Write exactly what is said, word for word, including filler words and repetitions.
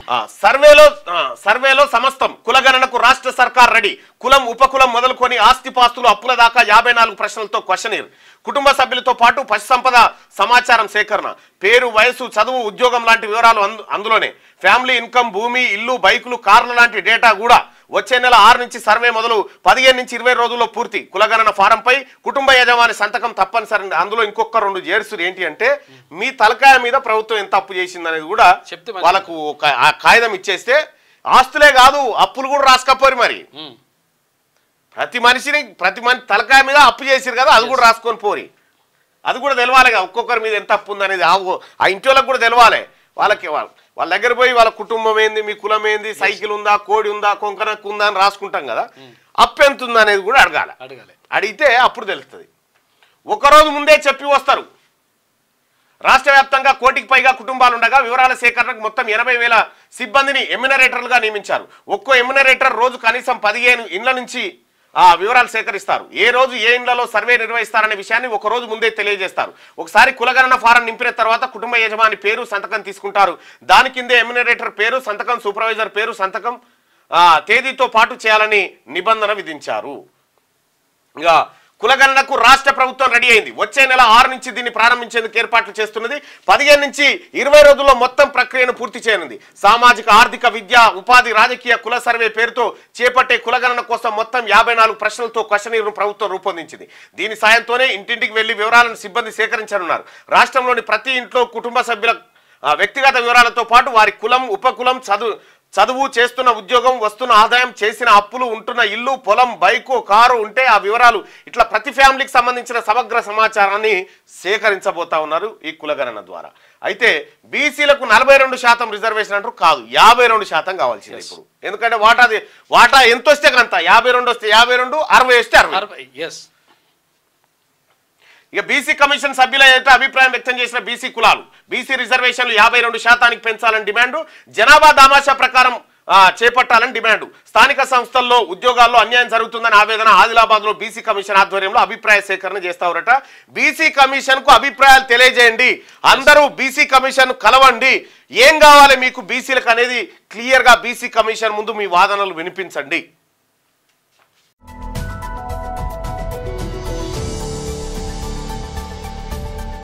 సర్వేలో సర్వేలో సమస్తం కులగణనకు రాష్ట్ర సర్కార్ రెడీ కులం ఉపకులం మొదలుకొని ఆస్తిపాస్తులు అప్పుల దాకా యాభై నాలుగు ప్రశ్నలతో క్వశ్చనీర్ కుటుంబ సభ్యులతో పాటు పశు సంపద సమాచారం సేకరణ పేరు వయసు చదువు ఉద్యోగం లాంటి వివరాలు అందులోనే ఫ్యామిలీ ఇన్కమ్ భూమి ఇల్లు బైకులు కార్ల లాంటి డేటా కూడా వచ్చే నెల ఆరు నుంచి సర్వే మొదలు పదిహేను నుంచి ఇరవై రోజుల్లో పూర్తి కులగణన ఫారంపై కుటుంబ యజమాని సంతకం తప్పనిసరి అందులో ఇంకొక రెండు జేర్సులు ఏంటి అంటే మీ తలకాయ మీద ప్రభుత్వం ఎంత అప్పు చేసింది అనేది కూడా వాళ్ళకు ఆ కాగితం ఇచ్చేస్తే ఆస్తులే కాదు అప్పులు కూడా రాసుకపోరు మరి ప్రతి మనిషిని ప్రతి మనిషి తలకాయ మీద అప్పు చేసిరు కదా అది కూడా రాసుకొని పోరి అది కూడా తెలవాలి కదా ఒక్కొక్కరి మీద ఎంత అప్పు ఉంది అనేది ఆ ఇంటి వాళ్ళకి కూడా తెలవాలి వాళ్ళకి వాళ్ళ దగ్గర పోయి వాళ్ళ కుటుంబం ఏంది మీ కులం ఏంది సైకిల్ ఉందా కోడి ఉందా కొంకనకు ఉందా అని రాసుకుంటాం కదా అప్పు ఎంత ఉందా అనేది కూడా అడగాలి అడగాలి అడిగితే అప్పుడు తెలుస్తుంది ఒకరోజు ముందే చెప్పి వస్తారు రాష్ట్ర వ్యాప్తంగా కోటికి పైగా కుటుంబాలు ఉండగా వివరాల సేకరణకు మొత్తం ఎనభై వేల సిబ్బందిని ఎమ్యునరేటర్లుగా నియమించారు ఒక్కో ఎమ్యునరేటర్ రోజు కనీసం పదిహేను ఇండ్ల నుంచి ఆ వివరాలు సేకరిస్తారు ఏ రోజు ఏ ఇండ్లలో సర్వే నిర్వహిస్తారనే విషయాన్ని ఒక రోజు ముందే తెలియజేస్తారు ఒకసారి కులగణన ఫారం నింపిన తర్వాత కుటుంబ యజమాని పేరు సంతకం తీసుకుంటారు దాని కిందే ఎమ్యునరేటర్ పేరు సంతకం సూపర్వైజర్ పేరు సంతకం తేదీతో పాటు చేయాలని నిబంధన విధించారు ఇక కులగణనకు రాష్ట్ర ప్రభుత్వం రెడీ అయింది వచ్చే నెల ఆరు నుంచి దీన్ని ప్రారంభించేందుకు ఏర్పాట్లు చేస్తున్నది పదిహేను నుంచి ఇరవై రోజుల్లో మొత్తం ప్రక్రియను పూర్తి చేయనుంది సామాజిక ఆర్థిక విద్య ఉపాధి రాజకీయ కుల సర్వే పేరుతో చేపట్టే కులగణన కోసం మొత్తం యాభై నాలుగు ప్రశ్నలతో క్వశ్చనీర్ను ప్రభుత్వం రూపొందించింది దీని సాయంతోనే ఇంటింటికి వెళ్లి వివరాలను సిబ్బంది సేకరించనున్నారు రాష్ట్రంలోని ప్రతి ఇంట్లో కుటుంబ సభ్యుల వ్యక్తిగత వివరాలతో పాటు వారి కులం ఉపకులం చదువు చదువు చేస్తున్న ఉద్యోగం వస్తున్న ఆదాయం చేసిన అప్పులు ఉంటున్న ఇల్లు పొలం బైకు కారు ఉంటే ఆ వివరాలు ఇట్లా ప్రతి ఫ్యామిలీకి సంబంధించిన సమగ్ర సమాచారాన్ని సేకరించబోతా ఉన్నారు ఈ కులగణన ద్వారా అయితే బీసీలకు నలభై రెండు శాతం రిజర్వేషన్ అంటారు కాదు యాభై రెండు శాతం కావాల్సింది ఇప్పుడు ఎందుకంటే వాటా వాటా ఎంత వస్తే కంత యాభై రెండు వస్తే యాభై రెండు అరవై వస్తే అరవై ఇక బీసీ కమిషన్ సభ్యుల అయితే అభిప్రాయం వ్యక్తం చేసిన బీసీ కులాలు బీసీ రిజర్వేషన్లు యాభై రెండు శాతానికి పెంచాలని డిమాండు జనాభా దామాషా ప్రకారం చేపట్టాలని డిమాండు స్థానిక సంస్థల్లో ఉద్యోగాల్లో అన్యాయం జరుగుతుందని ఆవేదన ఆదిలాబాద్ లో బీసీ కమిషన్ ఆధ్వర్యంలో అభిప్రాయ సేకరణ చేస్తారట బీసీ కమిషన్ కు అభిప్రాయాలు తెలియజేయండి అందరూ బీసీ కమిషన్ కలవండి ఏం కావాలి మీకు బీసీలకు అనేది క్లియర్ గా బీసీ కమిషన్ ముందు మీ వాదనలు వినిపించండి